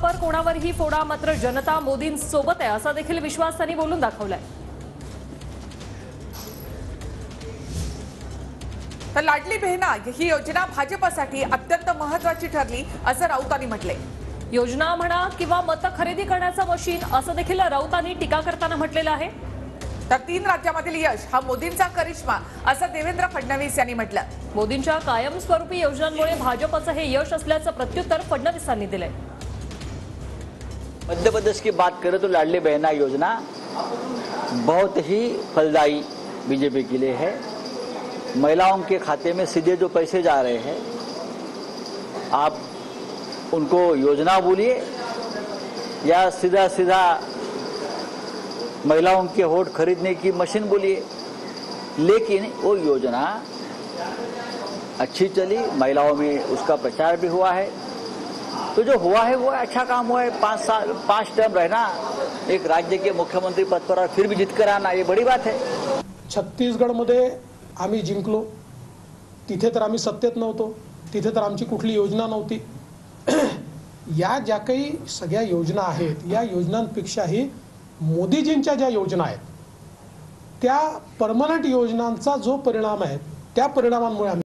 पर कोणावरही फोडा, मात्र जनता मोदींसोबत आहे असा देखील विश्वास त्यांनी बोलून दाखवलाय। तर लाडली बहिणा ही योजना भाजपसाठी अत्यंत महत्त्वाची ठरली असं राऊतांनी म्हटले। योजना म्हणा किंवा मत खरेदी करण्याचं मशीन असं देखील राऊतांनी टीका करताना म्हटलेलं आहे। तर 3 राज्यामधील यश हा मोदींचा करिश्मा असं देवेंद्र फडणवीस यांनी म्हटलं। मोदींच्या कायमस्वरूपी योजनांमुळे भाजपचं हे यश असल्याचं प्रत्युत्तर फडणवीसांनी दिलंय। मध्य प्रदेश की बात करें तो लाडली बहना योजना बहुत ही फलदायी बीजेपी के लिए है। महिलाओं के खाते में सीधे जो पैसे जा रहे हैं, आप उनको योजना बोलिए या सीधा सीधा महिलाओं के वोट खरीदने की मशीन बोलिए, लेकिन वो योजना अच्छी चली, महिलाओं में उसका प्रचार भी हुआ है। तो जो हुआ है वो अच्छा काम हुआ है। 5 टर्म रहना, एक राज्य के मुख्यमंत्री पद पर और फिर भी जीत कर आना, ये बड़ी बात है। छत्तीसगडमध्ये आम्ही जिंकलो, तिथे तर आम्ही सत्तेत नव्हतो, तिथे तर आमची कुठली योजना नव्हती। या ज्या काही सगळ्या योजना आहेत, या योजनांपेक्षाही मोदीजींच्या ज्या योजना आहेत त्या परमनंट योजनांचा जो परिणाम आहे, त्या परिणामांमुळे